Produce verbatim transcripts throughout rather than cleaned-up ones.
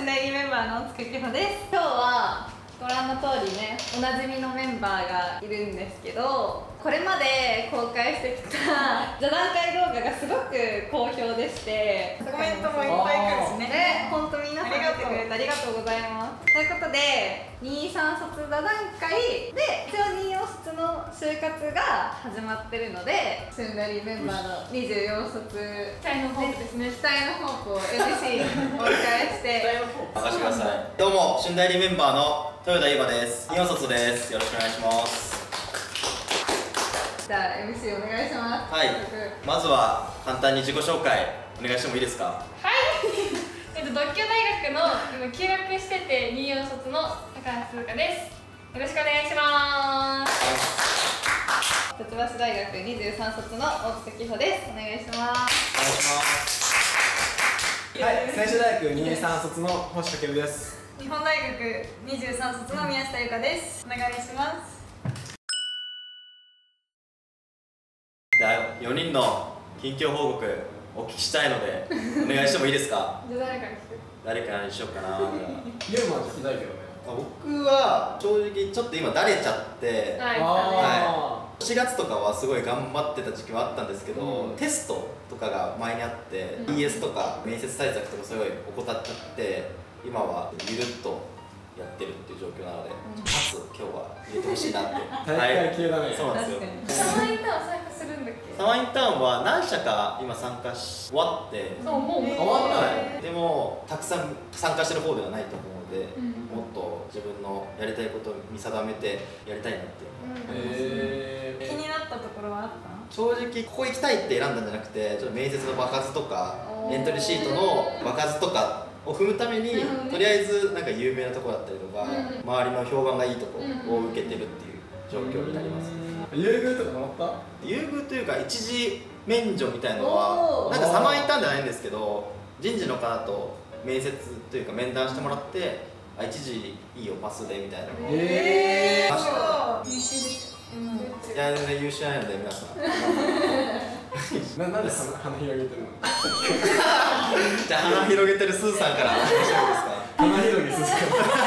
仙台議メンバーのつくきほです。今日はご覧の通りね、おなじみのメンバーがいるんですけど、これまで公開してきた座談会動画がすごく好評でして、 コメントもいっぱい来るしね。 ね、本当皆さん見てくれてありがとうございます。ということで、にさん卒座談会で一応によん卒の就活が始まってるので、シュンダリメンバーのにじゅうよん卒期待のホープですね。期待のホープを エムシー にお迎えして任せてください。どうも、シュンダリメンバーの豊田優馬です。によん卒です。よろしくお願いします。 じゃあ エムシー お願いします。 はい、まずは簡単に自己紹介お願いしてもいいですか？ はいえっと、獨協大学の今休学しててにじゅうよん卒の高橋鈴香です。よろしくお願いします。 一橋大学にじゅうさん卒の大塚希穂です。お願いします。 お願いします。 はい、専修大学にじゅうさん卒の星翔です。 日本大学にじゅうさん卒の宮下由香です。お願いします。 じゃあよにんの近況報告お聞きしたいのでお願いしてもいいですか？ じゃあ誰から聞く？ 誰からにしようかな。 ユーマは聞きたいけどね。 僕は正直ちょっと今だれちゃって、 はい、 はい、しがつとかはすごい頑張ってた時期はあったんですけど、 うん、 テストとかが前にあって、うん、イーエス とか面接対策とかすごい怠っちゃって今はゆるっとやってるっていう状況なので、うん、かつ今日は入れてほしいなって大会系だね、はい、 そうなんですよ。 サマーインターン参加するんだっけ？ サマーインターンは何社か今参加し終わってそうもう、 えー、終わった、 はい、でもたくさん参加してる方ではないと思うので、うん、もっと自分のやりたいことを見定めてやりたいなっていうのがあります。 気になったところはあった？ 正直ここ行きたいって選んだんじゃなくて、ちょっと面接の場数とかエントリーシートの場数とかを踏むために、とりあえずなんか有名なところだったりとか、周りの評判がいいところを受けてるっていう状況になります。 優遇とかもらった？ 優遇というか一時免除みたいなのはなんかサマーインターンじゃないんですけど、人事の方と面接というか面談してもらって、あ一時いいよパスでみたいなのを。 えー、そう優秀ですよ。 いや全然優秀じゃないので皆さん。 ななんで鼻広げてるの？ じゃあ鼻広げてるスーさんから大丈夫ですか？ 鼻広げスーさん。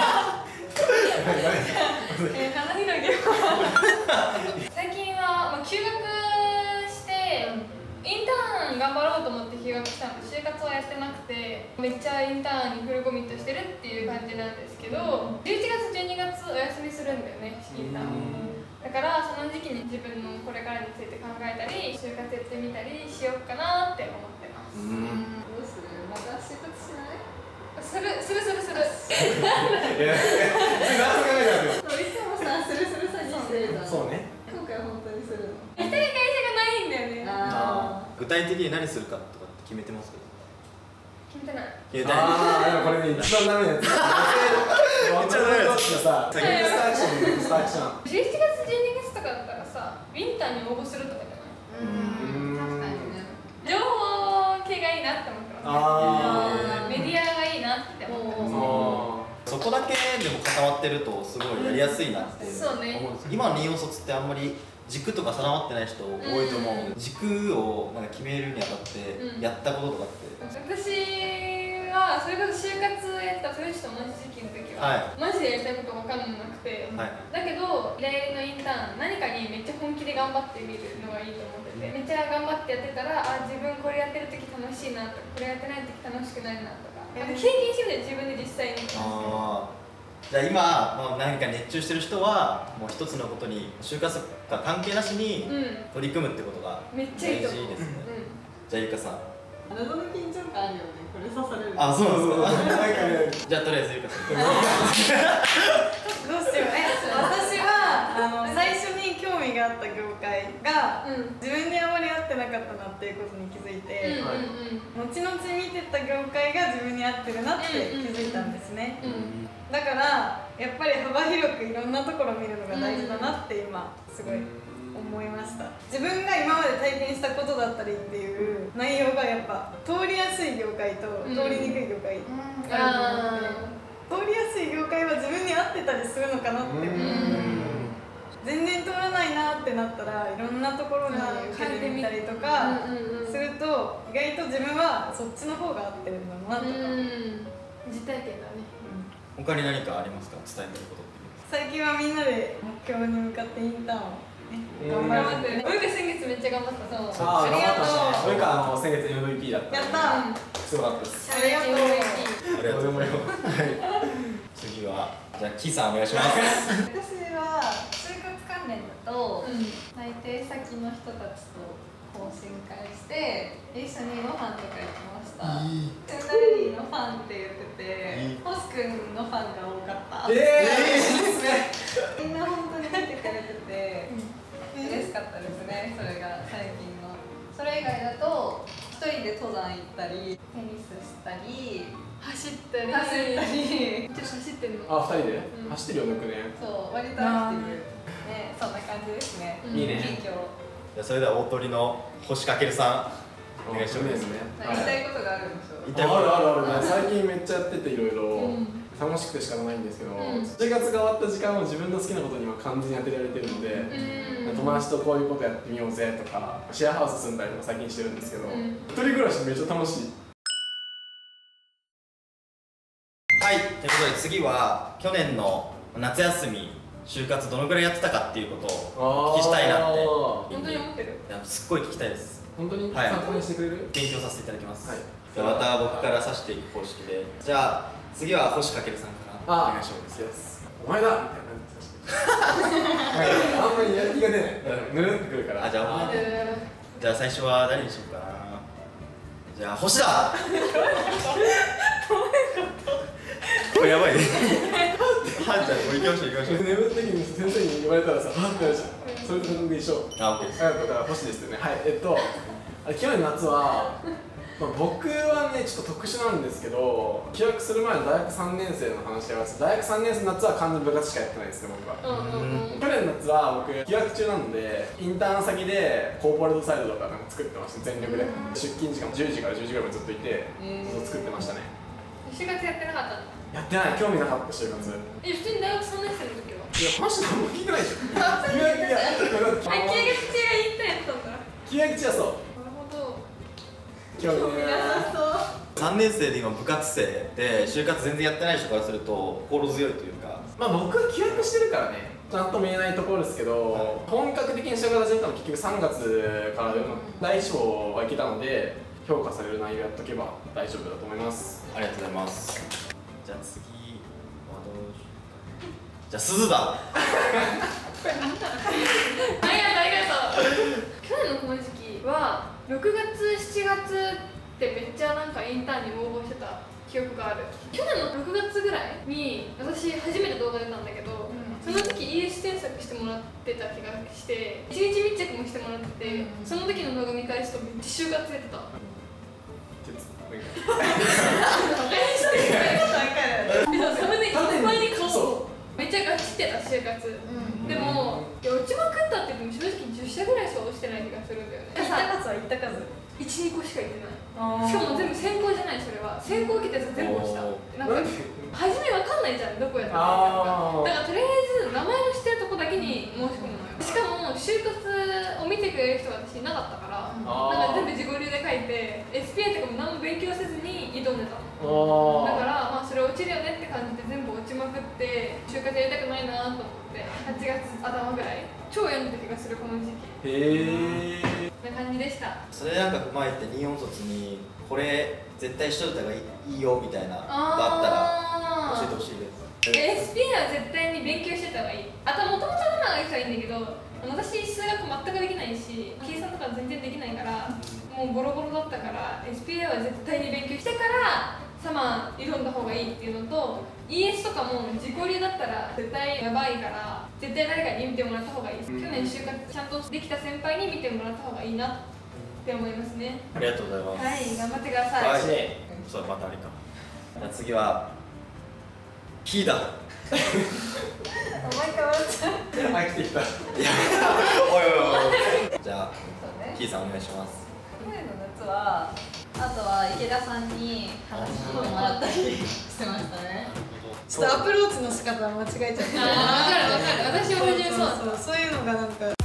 えー、鼻広げ最近は、まあ、休学して、うん、インターン頑張ろうと思って休学したので就活はやってなくて、めっちゃインターンにフルコミットしてるっていう感じなんですけど、じゅういちがつじゅうにがつお休みするんだよね、インターン。だからその時期に自分のこれからについて考えたり就活やってみたりしようかなって思ってます。 うんどうする？また就活しない？ するするするするいや何も考えないよ。 いつもさするするさにしてるじゃん。 そうね。 今回は本当にするの？ 行きたい会社がないんだよね。 あ具体的に何するかとかって決めてますか？ 決めてない。 決めてない。 ああでもこれね一番ダメなやつ。めっちゃダメなやつがさ、ネクストアクションネクストアクション。 じゅういちがつじゅうにがつとかだったらさ、ウィンターに応募するとかじゃない？ うん確かにね。 情報系がいいなって思ってます。 あメディアがいいなって思ってます。 そこだけでも固まってるとすごいやりやすいなって思うんですよ。今のによん卒ってあんまり軸とか定まってない人多いと思うので、軸をなんか決めるにあたってやったこととかって、 うん、私はそれこそ就活やった豊地と同じ時期の時は、はい、マジでやりたいこと分かんなくて、はい、だけど依頼のインターン何かにめっちゃ本気で頑張ってみるのがいいと思ってて、めっちゃ頑張ってやってたら、あ自分これやってる時楽しいなとかこれやってない時楽しくないなとか、経験してみて自分で実際に。あじゃあ今、まあ、何か熱中してる人はもう一つのことに就活が関係なしに取り組むってことが大事ですね。うん、じゃあゆかさん。 謎の緊張感あるよね。これ刺される。 あ、そうなんですか。じゃあとりあえずゆかさん。 どうしようね。私はあの最初に興味があった業界が、うん、自分にあまり合ってなかったなっていうことに気づいて、後々見てた業界が自分に合ってるなって気づいたんですね。だからやっぱり幅広くいろんなところを見るのが大事だなって今すごい思いました。自分が今まで体験したことだったりっていう内容がやっぱ通りやすい業界と通りにくい業界あると思うので、通りやすい業界は自分に合ってたりするのかなって思う。全然通らないなってなったらいろんなところに受けてみたりとかすると意外と自分はそっちの方が合ってるんだなとか。 実実体験だね。 他に何かありますか、伝えたいことって。 最近はみんなで目標に向かってインターンをね頑張頑張ってってる。俺が先月めっちゃ頑張った。そう。 ああ、 ありがとうそれか、あの、先月 エムブイピー だった。 やったすごかったです。 ありがとうありがとうございます。次はじゃあキーさんお願いします。 私は就活関連だと、内定先の人たちと懇親会して一緒にご飯とか行きました。センダリーのファンって言ってて、星くんのファンが多かった。 ええ、いいですね。 みんな本当に見てくれてて嬉しかったですね。それが最近の。それ以外だと一人で登山行ったり、テニスしたり、 走ったり。 走ったり。 ちょっと走ってんの。 あ、二人でうん走ってるよ、抜くね。 そう、割とアクティブね、そんな感じですね。 うんいいね近況。 じゃあそれでは大鳥の星かけるさんお願いします。 ですね。 言いたいことがあるんでしょ。 言いたいことあるあるあるね。最近めっちゃやってていろいろうん楽しくて仕方ないんですけど、 うん就活が終わった時間を自分の好きなことには完全に当てられてるので、 うん。 友達とこういうことやってみようぜとか、シェアハウス住んだりとか最近してるんですけど、 うん一人暮らしめっちゃ楽しい。 はい、ということで次は去年の夏休み就活どのぐらいやってたかっていうことをお聞きしたいなって。 本当に思ってる。 いやすっごい聞きたいです。 本当にはい参考にしてくれる？ 勉強させていただきます。 はい。 じゃあまた僕から指していく方式で、じゃあ次は星かけるさんからお願いします。 す。お前だみたいな感じ。あんまりやる気が出ない。ぬるってくるから。 あ、じゃあえじゃあ最初は誰にしようかな。じゃあ星だ。これやばいね。はんちゃん、これ行きましょう行きましょう。 眠った時に先生に言われたらさ、あってなるじゃん。それと同じでしょ。 あ、オッケーです。 あ、だから星ですよね。はい、えっと、あれ去年夏は、まあ、僕はね、ちょっと特殊なんですけど、休学する前の大学さんねん生の話であります。大学さんねん生の夏は完全に部活しかやってないですね、僕は。 うんうんうん。 去年の夏は僕、休学中なので、インターン先でコーポレートサイトとかなんか作ってました、全力で。出勤時間もじゅうじからじゅうじぐらいまでずっといて、そう作ってましたね。 就活やってなかったんだ。 やってない、興味なかった就活。 え、普通に大学さんねん生の時は。 いや、話何も聞いてないでしょ。休学、いや、 あ、休学中がインターンやったんだ。 休学中はそう。 なるほど。 興味ない。 さんねん生で今部活生で就活全然やってない人からすると心強いというか。 まあ僕は休学してるからね、ちゃんと見えないところですけど、 はい、 本格的に就活始めたの結局さんがつからでも第一章はいけたので、評価される内容やっとけば大丈夫だと思います。 ありがとうございます。じゃあ次はどうしようか。じゃあ鈴だ。 ありがとうありがとう。去年のこの時期はろくがつしちがつってめっちゃなんかインターンに応募してた記憶がある。去年のろくがつぐらいに私初めて動画出たんだけど、その時 イーエス 添削してもらってた気がしていちにち密着もしてもらってて、その時の動画見返すとめっちゃ就活やってた。サムネいっぱいに顔めっちゃガチってた就活、うん、でもいや落ちまくったって言っても正直じゅっしゃぐらいしか落ちてない気がするんだよね。 行った数は行った数いち、にこしか行ってない。しかも全部選考じゃない。それは選考受けたやつ全部落ちた。なんか初めわかんないじゃん、どこやったらいいか。だからとりあえず名前の知ってるとこだけに申し込むのよ。しかも就活を見てくれる人が私いなかったから、なんか全部自己流で書いて エスピーアイ とかも何も勉強せずに挑んでたの。だからまあそれ落ちるよねって感じで全部落ちまくって就活やりたくないなと思ってはちがつ頭ぐらい超読んでた気がするこの時期。 へえ。 な感じでした。 それなんか踏まえてにじゅうよん卒にこれ絶対しといた方がいいよみたいなのがあったら教えてほしいです。 エスピーアイ は絶対に勉強してた方がいい。あともともと頭がいい人はいいんだけど、私数学全くできないし計算とか全然できないからもうボロボロだったから エスピーアイ は絶対に勉強してからサマー挑んだ方がいいっていうのと イーエス とかも自己流だったら絶対やばいから絶対誰かに見てもらった方がいいです。去年就活ちゃんとできた先輩に見てもらった方がいいなって思いますね。 ありがとうございます。 はい頑張ってください。 はい、そうまたあれか。じゃあ次は P だ。 お前変わっちゃう。 入ってきた。 いやおいおいおい。じゃあそうね。 P さんお願いします。 去年の夏はあとは池田さんに話してもらったりしてましたね。 ちょっとアプローチの仕方間違えちゃって。 あー分かる分かる。私も初めそうだった。 そうそうそういうのがなんか